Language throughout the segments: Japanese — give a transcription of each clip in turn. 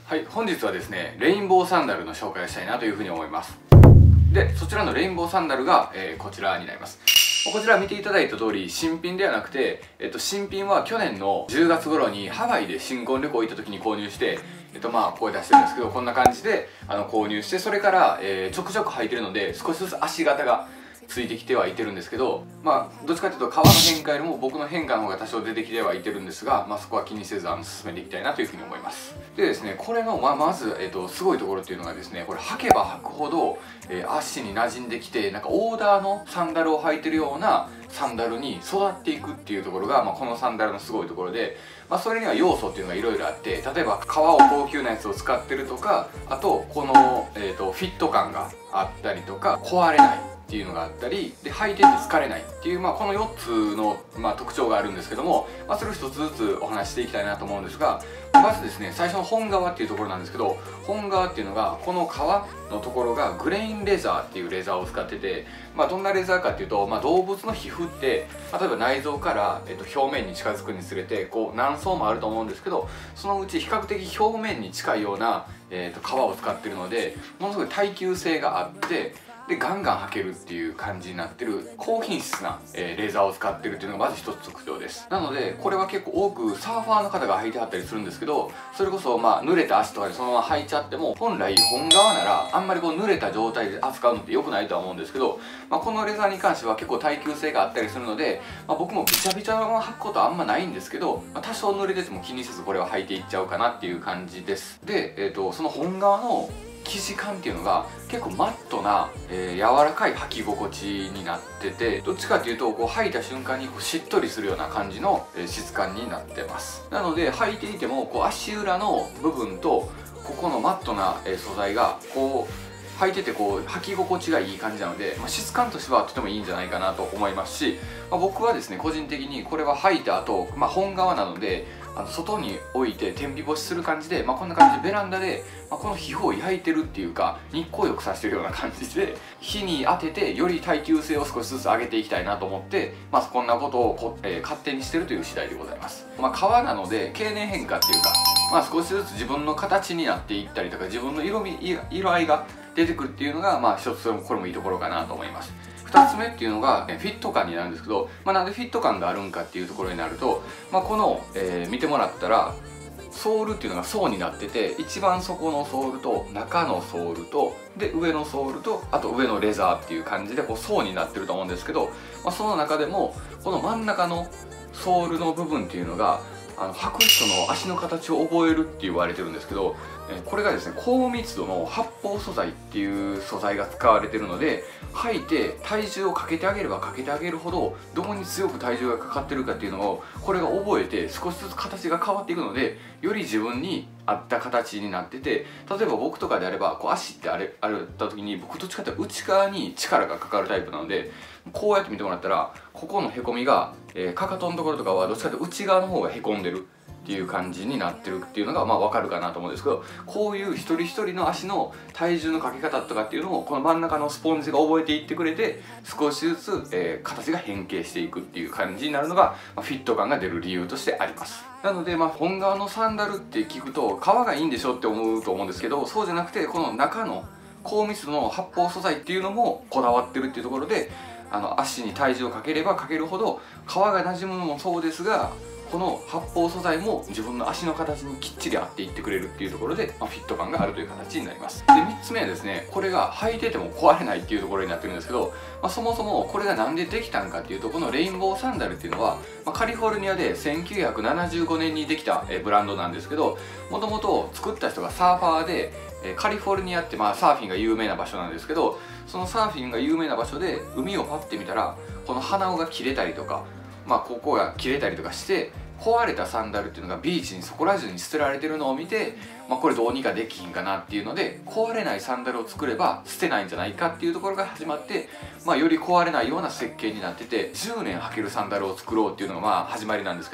はい、本日はですね、レインボーサンダルの紹介をしたいなというふうに思います。で、そちらのレインボーサンダルが、こちらになります。こちら見ていただいた通り、新品ではなくて、新品は去年の10月頃にハワイで新婚旅行行った時に購入して、これ出してるんですけど、こんな感じで購入して、それから、ちょくちょく履いてるので、少しずつ足型がついてきてはいてるんですけど、どっちかというと革の変化よりも僕の変化の方が多少出てきてはいてるんですが、そこは気にせず進めていきたいなというふうに思います。でですね、これのまず、すごいところっていうのがですね、これ履けば履くほど、足に馴染んできて、なんかオーダーのサンダルを履いてるようなサンダルに育っていくっていうところが、このサンダルのすごいところで、それには要素っていうのがいろいろあって、例えば革を高級なやつを使ってるとか、あとこの、フィット感があったりとか、壊れないっていうのがあったりで、履いてて疲れないっていう、この4つの、特徴があるんですけども、それを1つずつお話ししていきたいなと思うんですが、まずですね、最初の本革っていうところなんですけど、本革っていうのがこの革のところがグレインレザーっていうレザーを使ってて、どんなレザーかっていうと、動物の皮膚って例えば内臓から、表面に近づくにつれてこう何層もあると思うんですけど、そのうち比較的表面に近いような、革を使ってるので、ものすごい耐久性があって、でガンガン履けるっていう感じになってる高品質な、レーザーを使ってるっていうのがまず一つ特徴です。なのでこれは結構多くサーファーの方が履いてはったりするんですけど、それこそ濡れた足とかでそのまま履いちゃっても、本来本革ならあんまりこう濡れた状態で扱うのって良くないとは思うんですけど、このレザーに関しては結構耐久性があったりするので、僕もビチャビチャのまま履くことはあんまないんですけど、多少濡れてても気にせずこれは履いていっちゃうかなっていう感じです。で、その本革の生地感っていうのが結構マットな、柔らかい履き心地になってて、どっちかっていうとこう履いた瞬間にこうしっとりするような感じの、質感になってます。なので履いていてもこう足裏の部分とここのマットな、素材がこう履いててこう履き心地がいい感じなので、質感としてはとてもいいんじゃないかなと思いますし、僕はですね個人的にこれは履いた後、本革なので外に置いて天日干しする感じで、こんな感じでベランダで、この皮膚を焼いてるっていうか日光浴させてるような感じで、火に当ててより耐久性を少しずつ上げていきたいなと思って、こんなことを勝手にしてるという次第でございます。革なので経年変化っていうか、少しずつ自分の形になっていったりとか、自分の色合いが出てくるっていうのが、一つこれもいいところかなと思います。2つ目っていうのがフィット感になるんですけど、なんでフィット感があるんかっていうところになると、この、見てもらったらソールっていうのが層になってて、一番底のソールと中のソールとで上のソールとあと上のレザーっていう感じでこう層になってると思うんですけど、その中でもこの真ん中のソールの部分っていうのが履く人の足の形を覚えるって言われてるんですけど、これがですね高密度の発泡素材っていう素材が使われてるので、履いて体重をかけてあげればかけてあげるほどどこに強く体重がかかってるかっていうのをこれが覚えて、少しずつ形が変わっていくので、より自分に合った形になってて、例えば僕とかであればこう足ってあれた時に、僕どっちかっていうと内側に力がかかるタイプなので、こうやって見てもらったらここのへこみが、かかとのところとかはどっちかというと内側の方がへこんでるっていう感じになってるっていうのが分かるかなと思うんですけど、こういう一人一人の足の体重のかけ方とかっていうのをこの真ん中のスポンジが覚えていってくれて、少しずつ、形が変形していくっていう感じになるのが、フィット感が出る理由としてあります。なので本革のサンダルって聞くと革がいいんでしょって思うと思うんですけど、そうじゃなくてこの中の高密度の発泡素材っていうのもこだわってるっていうところで、足に体重をかければかけるほど革が馴染むのもそうですが、この発泡素材も自分の足の形にきっちり合っていってくれるっていうところで、フィット感があるという形になります。で3つ目はですね、これが履いてても壊れないっていうところになってるんですけど、そもそもこれがなんでできたんかっていうと、このレインボーサンダルっていうのは、カリフォルニアで1975年にできたブランドなんですけど、もともと作った人がサーファーで、カリフォルニアってサーフィンが有名な場所なんですけど、そのサーフィンが有名な場所で海をパッて見たらこの鼻緒が切れたりとか、ここが切れたりとかして壊れたサンダルっていうのがビーチにそこら中に捨てられてるのを見て、これどうにかできひんかなっていうので、壊れないサンダルを作れば捨てないんじゃないかっていうところが始まって、より壊れないような設計になってて、10年履けるサンダルを作ろうっていうのが始まりなんですけど、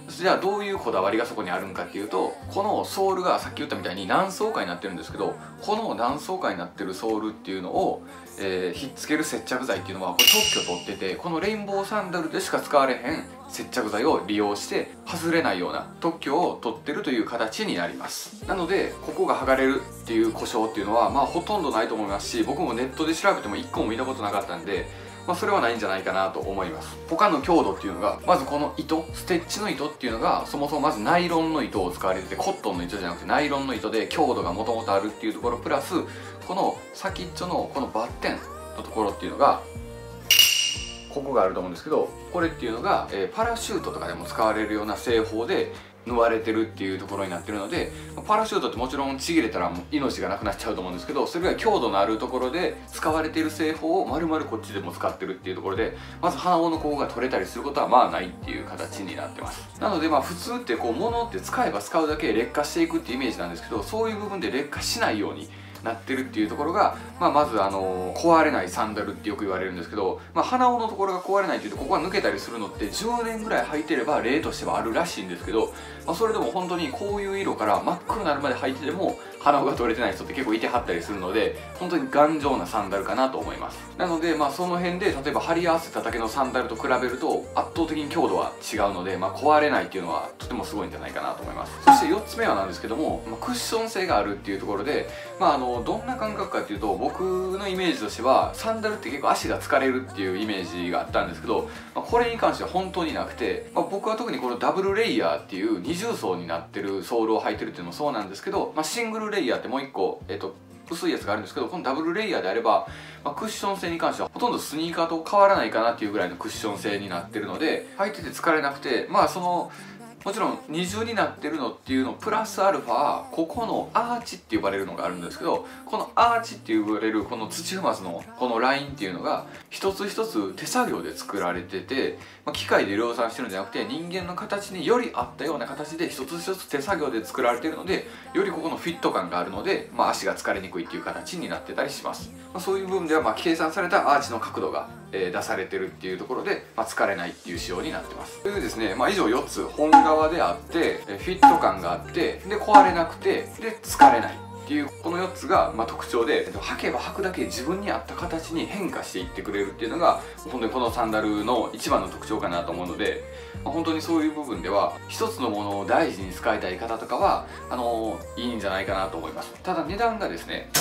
じゃあどういうこだわりがそこにあるんかっていうと、このソールがさっき言ったみたいに何層かになってるんですけど、この何層かになってるソールっていうのを、ひっつける接着剤っていうのはこれ特許取ってて、このレインボーサンダルでしか使われへん接着剤を利用して外れないような特許を取ってるという形になります。なのでここが剥がれるっていう故障っていうのはほとんどないと思いますし、僕もネットで調べても1個も見たことなかったんで、それはないんじゃないかなと思います。他の強度っていうのが、まずこの糸、ステッチの糸っていうのがそもそもまずナイロンの糸を使われてて、コットンの糸じゃなくてナイロンの糸で強度がもともとあるっていうところプラス、この先っちょのこのバッテンのところっていうのがここがあると思うんですけど、これっていうのが、パラシュートとかでも使われるような製法で縫われてるっていうところになってるので、パラシュートってもちろんちぎれたらもう命がなくなっちゃうと思うんですけど、それぐらい強度のあるところで使われている製法を丸々こっちでも使ってるっていうところで、まず鼻緒のここが取れたりすることはないっていう形になってます。なので普通って物って使えば使うだけ劣化していくっていうイメージなんですけど、そういう部分で劣化しないようになってるっていうところが、まず壊れないサンダルってよく言われるんですけど、鼻緒のところが壊れないっていうと、ここが抜けたりするのって10年ぐらい履いてれば例としてはあるらしいんですけど、それでも本当にこういう色から真っ黒になるまで履いてても鼻緒が取れてない人って結構いてはったりするので、本当に頑丈なサンダルかなと思います。なのでその辺で例えば貼り合わせただけのサンダルと比べると圧倒的に強度は違うので、壊れないっていうのはとてもすごいんじゃないかなと思います。そして4つ目はなんですけども、クッション性があるっていうところで、どんな感覚かっていうと、僕のイメージとしてはサンダルって結構足が疲れるっていうイメージがあったんですけど、これに関しては本当になくて、僕は特にこのダブルレイヤーっていう二重層になってるソールを履いてるっていうのもそうなんですけど、シングルレイヤーってもう1個薄いやつがあるんですけど、このダブルレイヤーであれば、クッション性に関してはほとんどスニーカーと変わらないかなっていうぐらいのクッション性になってるので、履いてて疲れなくて、もちろん二重になってるのっていうのプラスアルファ、ここのアーチって呼ばれるのがあるんですけど、このアーチって呼ばれるこの土踏まずのこのラインっていうのが一つ一つ手作業で作られてて、機械で量産してるんじゃなくて人間の形により合ったような形で一つ一つ手作業で作られてるので、よりここのフィット感があるので、足が疲れにくいっていう形になってたりします。そういう部分では計算されたアーチの角度が出されてるっていうところで、疲れないっていう仕様になってます。というですね、以上4つ、本革であってフィット感があって、で壊れなくて、で疲れないっていうこの4つが特徴で、履けば履くだけ自分に合った形に変化していってくれるっていうのが本当にこのサンダルの一番の特徴かなと思うので、本当にそういう部分では一つのものを大事に使いたい方とかはいいんじゃないかなと思います。ただ値段がですね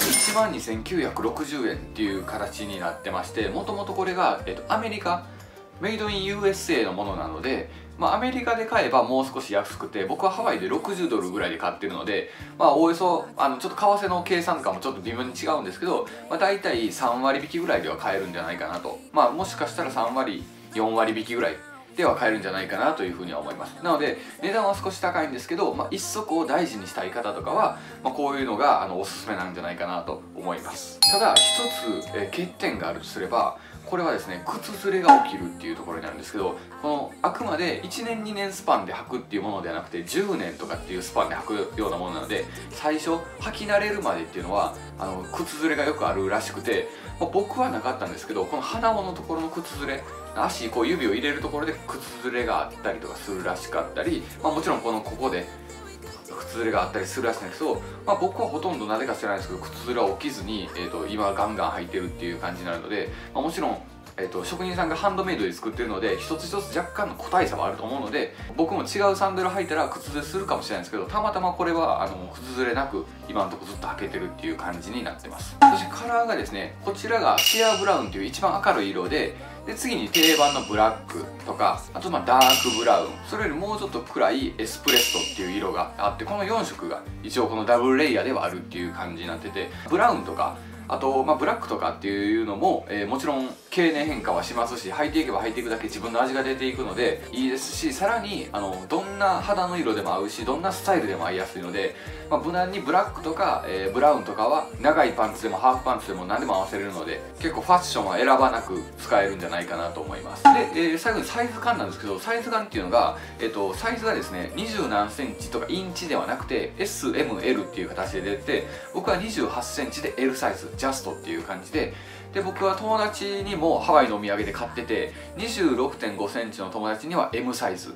12,960 円っていう形になってまして、もともとこれが、アメリカメイドイン USA のものなので、アメリカで買えばもう少し安くて、僕はハワイで60ドルぐらいで買ってるので、おおよそちょっと為替の計算とかもちょっと微妙に違うんですけど、大体3割引きぐらいでは買えるんじゃないかなと、もしかしたら3割4割引きぐらいでは買えるんじゃないかなというふうには思います。なので値段は少し高いんですけど、一足を大事にしたい方とかは、こういうのがおすすめなんじゃないかなと思います。ただ一つ、欠点があるとすれば、これはですね、靴ずれが起きるっていうところになるんですけど、このあくまで1年2年スパンで履くっていうものではなくて、10年とかっていうスパンで履くようなものなので、最初履き慣れるまでっていうのは靴ずれがよくあるらしくて、僕はなかったんですけど、この鼻緒のところの靴ずれ、足指を入れるところで靴ずれがあったりとかするらしかったり、もちろんここで靴ずれがあったりするらしいんですけど、僕はほとんどなぜか知らないですけど靴ずれは起きずに、今ガンガン履いてるっていう感じになるので、もちろん職人さんがハンドメイドで作ってるので一つ一つ若干の個体差はあると思うので、僕も違うサンダル履いたら靴ずれするかもしれないんですけど、たまたまこれは靴ずれなく今のところずっと履けてるっていう感じになってます。そしてカラーがですね、こちらがシアーブラウンという一番明るい色で、次に定番のブラックとか、あとダークブラウン、それよりもうちょっと暗いエスプレッソっていう色があって、この4色が一応このダブルレイヤーではあるっていう感じになってて、ブラウンとかあと、ブラックとかっていうのも、もちろん経年変化はしますし、履いていけば履いていくだけ自分の味が出ていくのでいいですし、さらにどんな肌の色でも合うし、どんなスタイルでも合いやすいので、無難にブラックとか、ブラウンとかは長いパンツでもハーフパンツでも何でも合わせれるので、結構ファッションは選ばなく使えるんじゃないかなと思います。で、最後にサイズ感なんですけど、サイズ感っていうのが、サイズがですね20何センチとかインチではなくて SML っていう形で出て、僕は28センチで L サイズジャストっていう感じで、僕は友達にもハワイのお土産で買ってて、26.5 センチの友達には M サイズ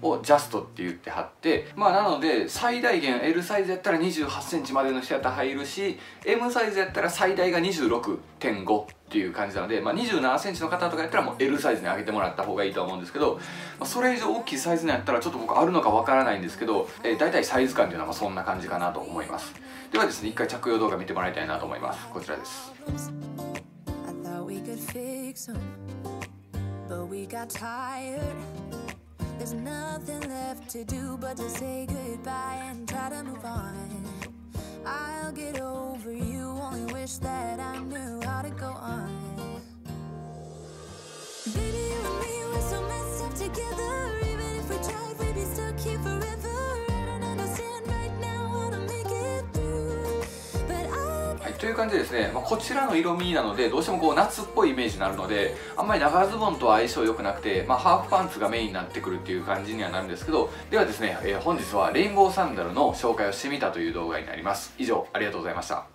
をジャストって言って貼って、まあなので最大限 L サイズやったら28センチまでの人やったら入るし、 M サイズやったら最大が 26.5 っていう感じなので、まあ、27センチの方とかやったらもう L サイズに上げてもらった方がいいと思うんですけど、まあ、それ以上大きいサイズのやったらちょっと僕あるのかわからないんですけど、大体サイズ感っていうのはまあそんな感じかなと思います。ではですね、一回着用動画見てもらいたいなと思います。こちらです。There's nothing left to do but to say goodbye and try to move on. I'll get over you, only wish that I knew how to go on. Baby, you and me, we're so messed up together. Even if we tried, we'd be stuck here forever. I don't understand right now how to make it through, but I... はい、という感じでですね、こちらの色味なのでどうしてもこう夏っぽいイメージになるので、あんまり長ズボンとは相性良くなくて、ハーフパンツがメインになってくるっていう感じにはなるんですけど、ではですね、本日はレインボーサンダルの紹介をしてみたという動画になります。以上、ありがとうございました。